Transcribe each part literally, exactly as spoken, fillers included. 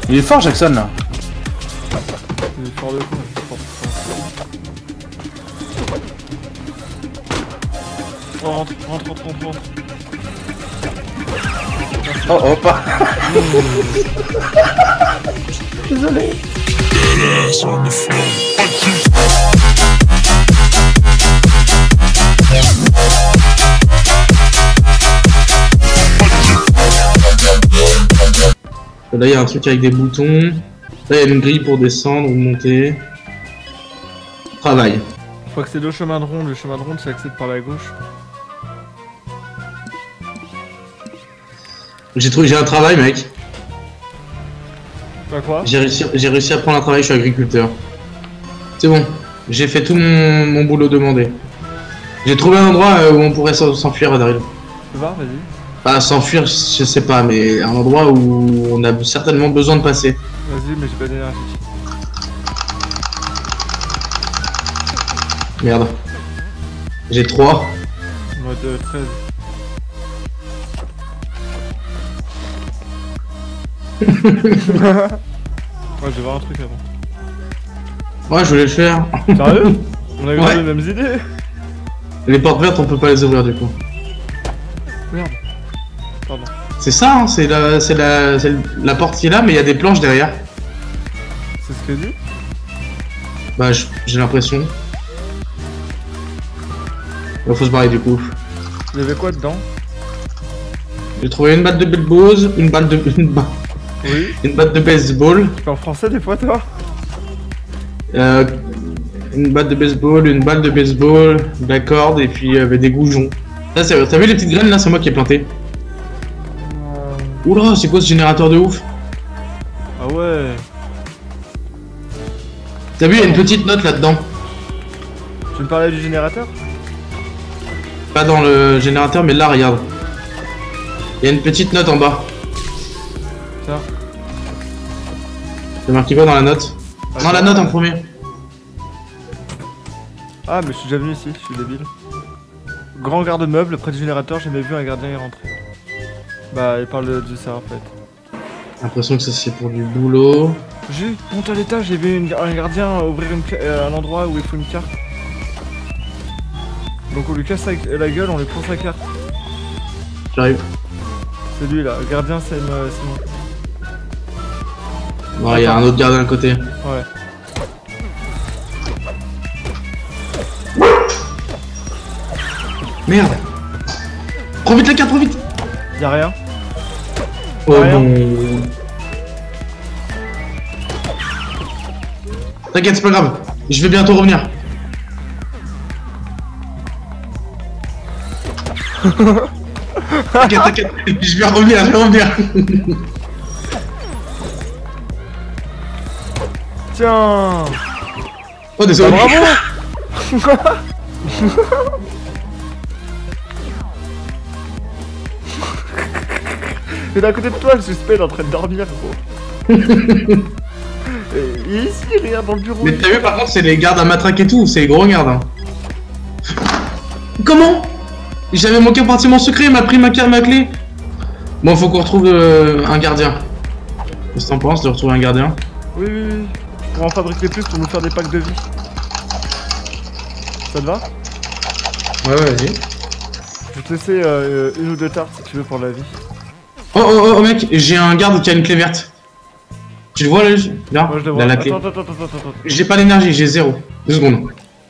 Il est fort Jackson là. Il est fort de fou. Oh, rentre, rentre, rentre, rentre, rentre. Oh, oh, pas. Désolé. Là, il y a un truc avec des boutons. Là, il y a une grille pour descendre ou monter. Travail. Faut accéder au chemin de ronde. Le chemin de ronde, c'est accède par la gauche. J'ai trouvé, j'ai un travail, mec. Bah quoi? J'ai réussi, j'ai réussi à prendre un travail, je suis agriculteur. C'est bon, j'ai fait tout mon, mon boulot demandé. J'ai trouvé un endroit où on pourrait s'enfuir, Daryl. Tu vas, vas-y. Pas s'enfuir, je sais pas, mais un endroit où on a certainement besoin de passer. Vas-y, mais j'ai pas d'énergie. Merde. J'ai trois. Mode euh, treize. Ouais, je vais voir un truc avant. Ouais, je voulais le faire. Sérieux? On a eu Ouais. les mêmes idées. Les portes vertes, on peut pas les ouvrir du coup. Merde. Pardon. C'est ça, hein, c'est la, c'est la, c'est la porte qui est là, mais il y a des planches derrière. C'est ce que dit? Bah, je- j'ai l'impression. Il faut se barrer du coup. Il y avait quoi dedans? J'ai trouvé une batte de baseball, une batte de, une, ba- Oui. une batte de baseball, Tu parles français des fois, toi? euh, une batte de baseball, une balle de baseball, de la corde et puis il y avait des goujons. Là, c'est- t'as vu les petites graines là, c'est moi qui ai planté. Oula, c'est quoi ce générateur de ouf? Ah ouais. T'as vu, il y a une petite note là-dedans. Tu me parlais du générateur? Pas dans le générateur, mais là, regarde. Il y a une petite note en bas. Tiens. C'est marqué quoi dans la note? Ah, Non, la tiens. note en premier. Ah, mais je suis déjà venu ici, je suis débile. Grand garde-meuble, près du générateur, j'ai jamais vu un gardien y rentrer. Bah, il parle de, de ça en fait. J'ai l'impression que ça c'est pour du boulot. J'ai monté à l'étage, j'ai vu une- un gardien ouvrir une, cla- euh, un endroit où il faut une carte. Donc on lui casse la, la gueule, on lui prend sa carte. J'arrive. C'est lui là, le gardien c'est euh, c'est moi. Ouais, il y a un autre gardien à côté. Ouais. Merde. Prends vite la carte, prends vite. Y'a rien. Oh Rien. non. T'inquiète, c'est pas grave. Je vais bientôt revenir. T'inquiète, t'inquiète. Je vais revenir, je vais revenir. Tiens. Oh, Bah, désolé. bravo. Il est à côté de toi, le suspect, il est en train de dormir, gros. Et il est ici, regarde dans le bureau. Mais t'as vu, par contre, c'est les gardes à matraque et tout. C'est les gros gardes. Hein. Comment? J'avais mon compartiment secret, il m'a pris ma carte, ma clé. Bon, faut qu'on retrouve euh, un gardien. Qu'est-ce que t'en penses de retrouver un gardien? Oui, oui, oui. Pour en fabriquer plus, pour nous faire des packs de vie. Ça te va? Ouais, ouais, vas-y. Je vais te laisser euh, une ou deux tartes si tu veux pour la vie. Oh, oh, oh, mec, j'ai un garde qui a une clé verte. Tu le vois là? Là, Moi je le là, vois. la clé. Attends, attends, attends, attends, attends. J'ai pas l'énergie, j'ai zéro. Deux secondes.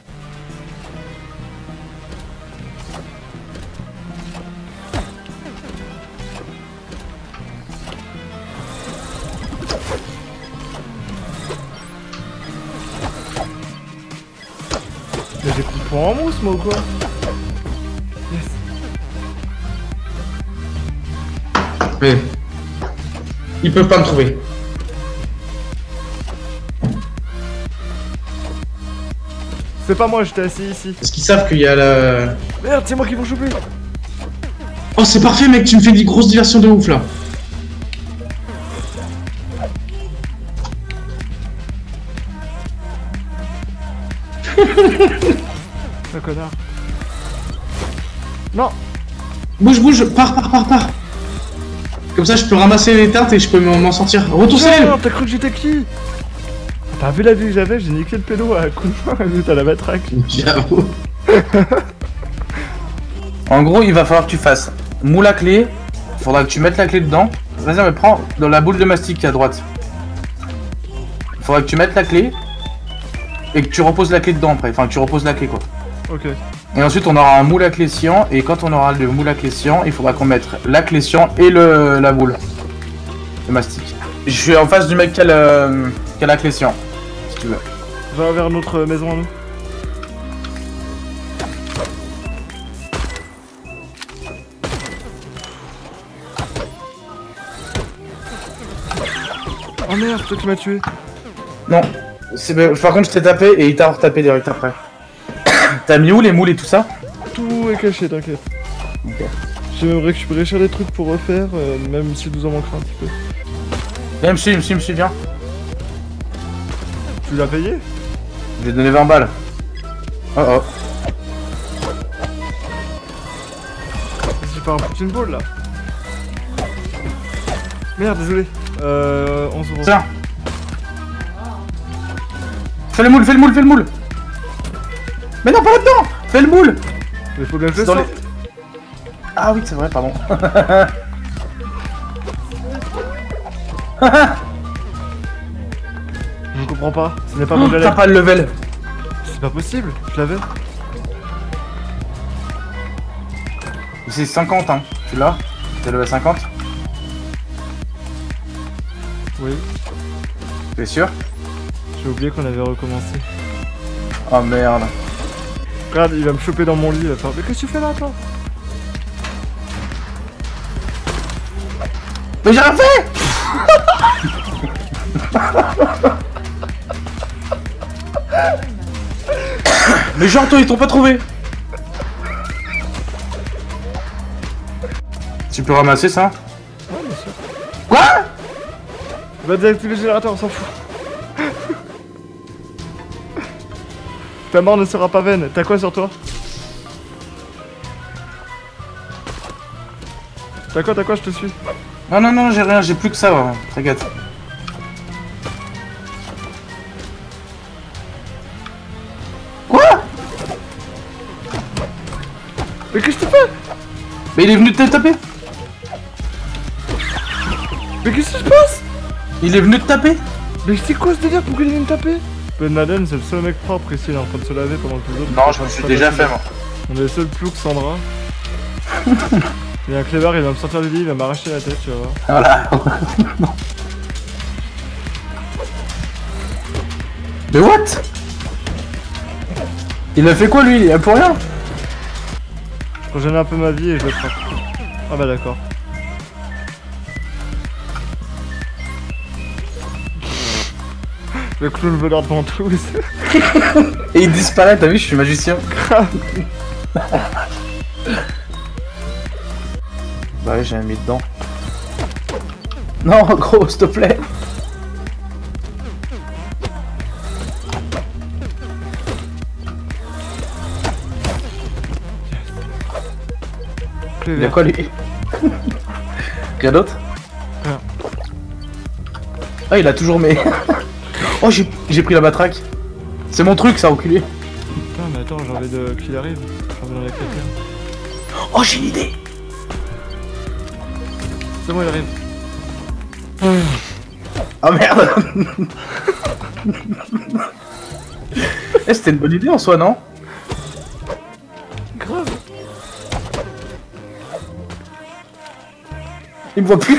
Mais j'ai pris le point en mousse, moi ou quoi? Yes. Ouais. Ils peuvent pas me trouver. C'est pas moi, j'étais assis ici. Parce qu'ils savent qu'il y a la... Merde, c'est moi qui vont choper. Oh, c'est parfait, mec, tu me fais des grosses diversions de ouf là. Un connard. Non. Bouge, bouge, pars, pars, pars, pars. Comme ça, je peux ramasser les teintes et je peux m'en m'en sortir. Retourner. Non, t'as cru que j'étais qui? T'as vu la vie que j'avais? J'ai niqué le pédo à coup de main et t'as la matraque. J'avoue. En gros, il va falloir que tu fasses moule à clé. Faudra que tu mettes la clé dedans. Vas-y, mais prends dans la boule de mastic qui est à droite. Faudra que tu mettes la clé. Et que tu reposes la clé dedans après. Enfin, que tu reposes la clé quoi. Ok. Et ensuite, on aura un moule à clé sciant. Et quand on aura le moule à clé sciant, il faudra qu'on mette la clé sciant et le, la boule. Le mastic. Je suis en face du mec qui a, le, qui a la clé sciant. Si tu veux. Va vers notre maison à nous. Oh merde, c'est toi qui m'as tué. Non. Par contre, je t'ai tapé et il t'a retapé direct après. T'as mis où les moules et tout ça? Tout est caché, t'inquiète. Ok. J'ai même récupéré cher des trucs pour refaire, euh, même si nous en manquera un petit peu. Viens, me suis, me suis, me suis, viens. Tu l'as payé? Je vais donner vingt balles. Oh oh. J'ai pas un poutine ball là. Merde, désolé. Euh, onze euros. Tiens. Fais le moule, fais le moule, fais le moule. Mais non, pas là-dedans. Fais le moule. Mais faut bien que je le Dans les- sorte. Ah oui, c'est vrai, pardon. Je comprends pas, ce n'est pas mon T'as galère. pas le level. C'est pas possible, je l'avais. C'est cinquante, hein. Tu l'as? T'es level cinquante? Oui, T'es sûr? j'ai oublié qu'on avait recommencé. Oh merde. Regarde, il va me choper dans mon lit, il va faire... Mais qu'est-ce que tu fais là, toi? Mais j'ai rien fait. Mais genre toi ils t'ont pas trouvé. Tu peux ramasser ça? Ouais, bien sûr. Quoi? Va désactiver le générateur, on s'en fout. Ta mort ne sera pas vaine. T'as quoi sur toi? T'as quoi, t'as quoi, je te suis. Non non non j'ai rien, j'ai plus que ça, ouais. T'inquiète. Quoi? Mais qu'est-ce que tu fais? Mais il est venu te taper. Mais qu'est-ce qui se passe? Il est venu te taper. Mais c'est quoi ce délire? Pourquoi il vient me taper? Ben Laden, c'est le seul mec propre ici, il est en train de se laver pendant que les autres... Non je me suis déjà fait moi. On est les seuls ploucs sans drap. Il y a un clébard, il va me sortir du lit, il va m'arracher la tête, tu vas voir. Voilà. Mais what? Il a fait quoi lui? Il a pour rien? Je régène un peu ma vie et je le frappe. Ah bah d'accord. Le clown voleur de ventouse. Et il disparaît, t'as vu, je suis magicien. Grave. Bah ouais, j'ai mis dedans. Non, gros, s'il te plaît. Clé Il y a verte. quoi lui? Rien d'autre? Rien. Ah, il a toujours mes... Oh, j'ai j'ai pris la matraque. C'est mon truc, ça, enculé. Putain, mais attends, j'ai envie de qu'il arrive. J'ai envie d'en éclater un. Oh, j'ai une idée. C'est bon, il arrive. Oh merde. Eh, c'était une bonne idée en soi, non? Grave. Il me voit plus.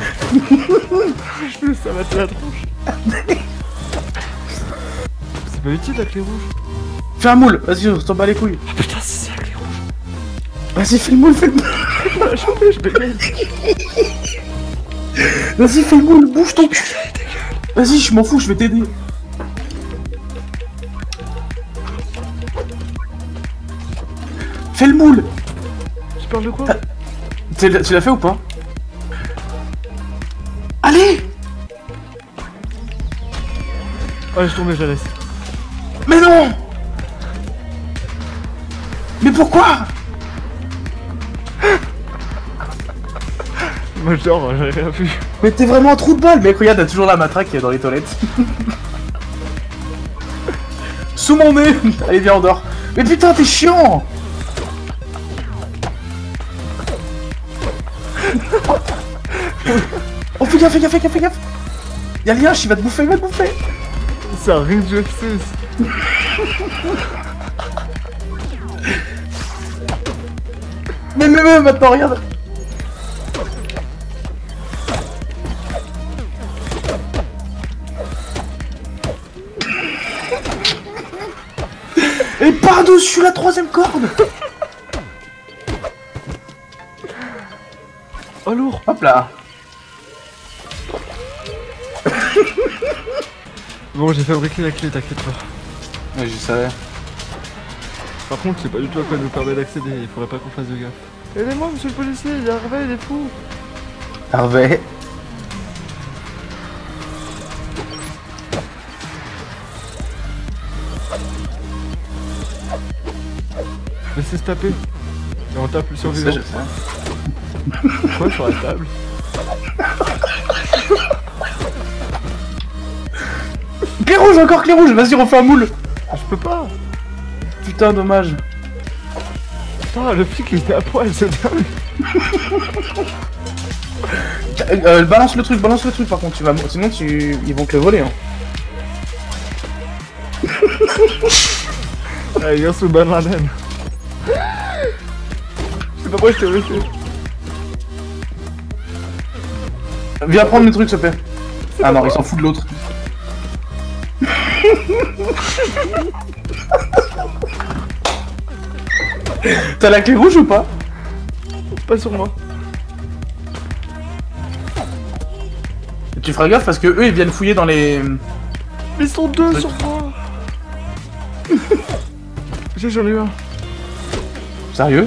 Je ça va te la tronche. C'est pas utile la clé rouge. Fais un moule, vas-y, on s'en bat les couilles. Ah putain, c'est ça la clé rouge. Vas-y, fais le moule, fais le moule. Je chopé, je bégaye. Vas-y, fais le moule, bouge ton cul. Vas-y, je m'en fous, je vais t'aider. Fais le moule. Tu parles de quoi? Tu l'as tu l'as fait ou pas? Allez. Ouais, je tombé, je la laisse. Mais non. Mais pourquoi? Moi je dors, j'ai rien vu. Mais t'es vraiment un trou de balle, mec, regarde, t'as toujours la matraque qui est dans les toilettes. Sous mon nez. Allez, viens, on dort. Mais putain, t'es chiant. Oh, fais gaffe, fais gaffe, fais gaffe, fais gaffe. Y'a le lien, il va te bouffer, il va te bouffer. C'est un ring du U F C. Mais, mais, mais, maintenant, regarde. Et par-dessus la troisième corde. Oh lourd. Hop là. Bon, j'ai fabriqué la clé, t'inquiète pas. Ouais, je savais. Par contre, c'est pas du tout à quoi nous permet d'accéder, il faudrait pas qu'on fasse de gaffe. Aidez-moi, monsieur le policier, il y a Harvey, il est fou. Harvey. Laissez se taper. Et on tape le Ça, survivant. je sais. Quoi sur la table? Clé rouge, encore clé rouge, vas-y, refais un moule. Je peux pas. Putain, dommage. Putain, le flic il était à poil, c'est dingue. Euh, euh, balance le truc, balance le truc par contre, tu vas... sinon tu... ils vont te le voler. Hein. Allez, viens sous Ben Laden. Je sais pas pourquoi je t'ai laissé. Viens prendre le truc, s'il te plaît. Ah non, ils s'en foutent de l'autre. T'as la clé rouge ou pas? Pas sur moi. Tu feras gaffe parce que eux ils viennent fouiller dans les... Ils sont deux sur moi. J'ai j'en ai eu un. Sérieux?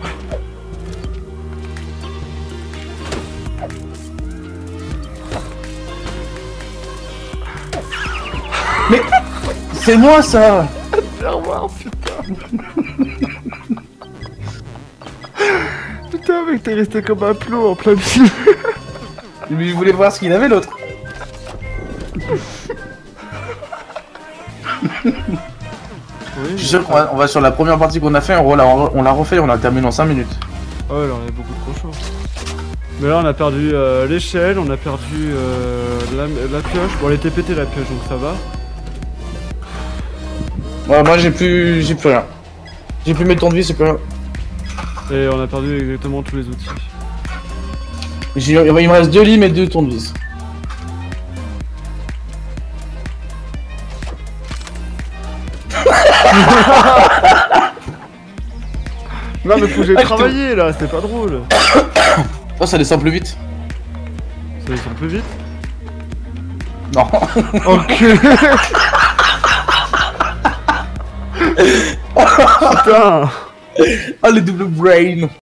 Mais... c'est moi ça! Au revoir, putain. Putain, mec, t'es resté comme un plomb en plein milieu. Mais je voulais voir ce qu'il avait l'autre. Oui, Je suis sûr qu'on va, on va sur la première partie qu'on a fait, on l'a on l'a refait, on l'a terminé en cinq minutes. Ouais, là on est beaucoup trop chaud. Mais là on a perdu euh, l'échelle, on a perdu euh, la, la pioche. Bon, elle était pétée la pioche donc ça va. Ouais, moi j'ai plus... j'ai plus rien. J'ai plus mes temps de vie, c'est plus rien. Et on a perdu exactement tous les outils. J'ai- Il me reste deux limes et deux tournevis. Non mais faut que j'ai Ah, je te- travaillé là, c'est pas drôle. Oh, ça descend plus vite. Ça descend plus vite. Non. Ok. Putain. Oh, le double brain.